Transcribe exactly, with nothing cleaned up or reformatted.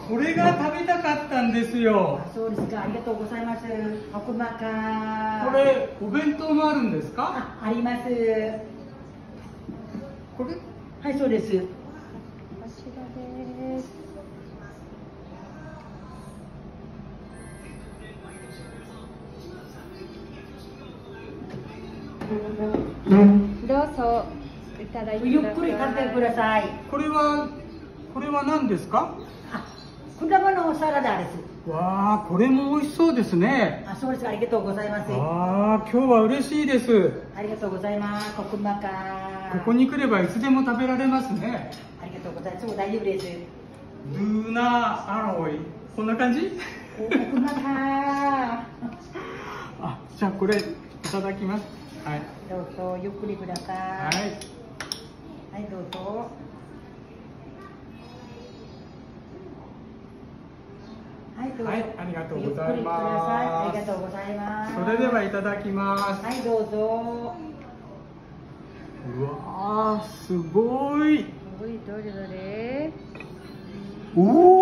これが食べたかったんですよ。 そうですか、ありがとうございます。おこまか。 これお弁当もあるんですか？ あ、あります。 これ？ はい、そうです。こちらです。 どうぞいただいてゆっくり食べてください。 これはこれは何ですか？ あ、果物サラダです。 わあ、これも美味しそうですね。 あ、そうです。ありがとうございます。 ああ、今日は嬉しいです。 ありがとうございます。ここまか。 ここに来ればいつでも食べられますね。 ありがとうございます。もう大丈夫です。 ルーナアロイ、こんな感じ？ おこまか。 あ、じゃあこれいただきます。はい。 どうぞゆっくりください。 はい。 はい、どうぞ。はい、どうぞ。 はい、ありがとうございます。 ゆっくりください。ありがとうございます。 それではいただきます。 はい、どうぞ。 うわー、すごい。 どれどれどれ。 おお。